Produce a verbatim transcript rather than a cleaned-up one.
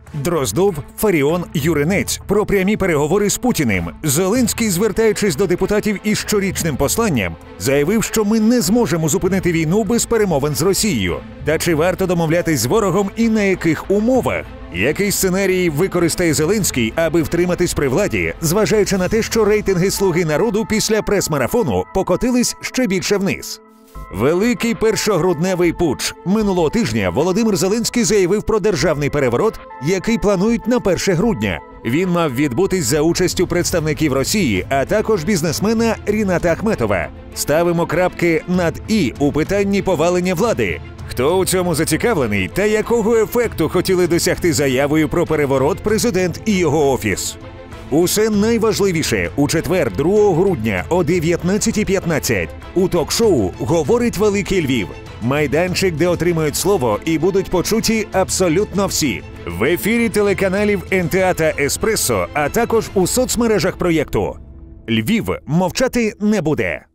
Дроздов, Фаріон, Юринець про прямі переговори з Путіним. Зеленський, звертаючись до депутатів із щорічним посланням, заявив, що ми не зможемо зупинити війну без перемовин з Росією. Та чи варто домовлятись з ворогом і на яких умовах? Який сценарій використає Зеленський, аби втриматись при владі, зважаючи на те, що рейтинги «Слуги народу» після прес-марафону покотились ще більше вниз? Великий першогрудневий путч. Минулого тижня Володимир Зеленський заявив про державний переворот, який планують на перше грудня. Він мав відбутись за участю представників Росії, а також бізнесмена Ріната Ахметова. Ставимо крапки над «і» у питанні повалення влади. Хто у цьому зацікавлений та якого ефекту хотіли досягти заявою про переворот президент і його офіс? Усе найважливіше у четвер, другого грудня о дев'ятнадцятій п'ятнадцять у ток-шоу «Говорить Великий Львів». Майданчик, де отримають слово і будуть почуті абсолютно всі. В ефірі телеканалів ен те а та «Еспресо», а також у соцмережах проєкту. Львів мовчати не буде.